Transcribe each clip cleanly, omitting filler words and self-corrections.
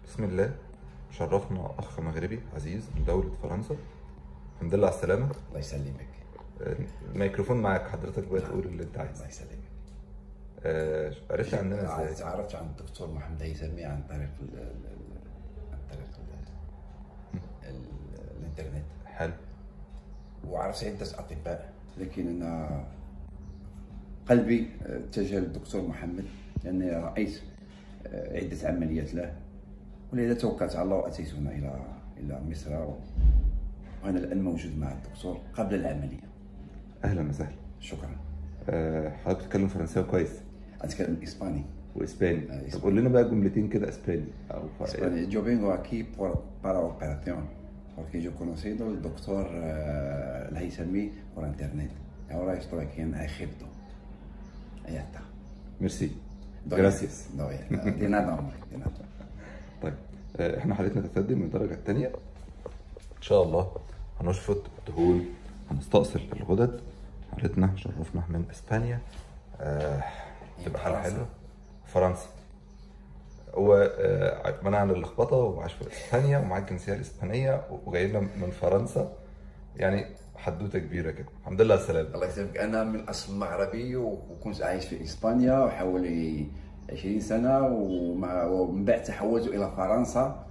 بسم الله. شرفنا اخ مغربي عزيز من دولة فرنسا. الحمد لله على السلامة. الله يسلمك. الميكروفون معاك حضرتك بقى تقول اللي انت عايزه. الله يسلمك. عرفت عننا ازاي؟ تعرفت عن الدكتور محمد هيثمي عن طريق الانترنت. حلو. وعرفت عدة اطباء، لكن انا قلبي اتجه للدكتور محمد لاني رايت عدة عمليات له، ولذا توكلت على الله واتيت هنا الى مصر، وانا الان موجود مع الدكتور قبل العمليه. اهلا وسهلا. شكرا. حضرتك بتتكلم فرنساوي كويس؟ اتكلم اسباني واسباني. طب قول لنا بقى جملتين كده اسباني او اسباني. Yo vengo aquí para operación porque yo he conocido al doctor الهيثمي por internet. Ahora estoy aquí en Egipto. Ya está. ميرسي. جراسيس. دي نادا. طيب احنا حالتنا تتقدم من الدرجة الثانية. ان شاء الله هنشفط الدهون، هنستأصل الغدد. حالتنا شرفنا من اسبانيا. تبقى حالة حلوة. فرنسا. هو منع عن اللخبطة وعاش في اسبانيا ومعاه الجنسية الاسبانية وجاي لنا من فرنسا، يعني حدوتة كبيرة كده. الحمد لله على السلامة. الله يسلمك. أنا من أصل مغربي وكنت عايش في إسبانيا حوالي 20 سنة، ومن بعد تحولت إلى فرنسا،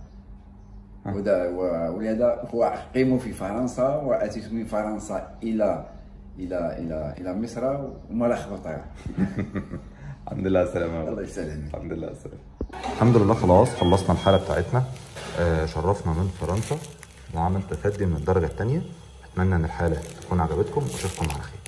ولهذا هو أقيم في فرنسا، وأتيت من فرنسا إلى مصر وما لخبطة. الحمد لله على السلامة. الله يسلمك. الحمد لله على السلامة. الحمد لله خلاص خلصنا الحالة بتاعتنا. شرفنا من فرنسا وعمل تفادي من الدرجة الثانية. أتمنى إن الحالة تكون عجبتكم وأشوفكم على خير.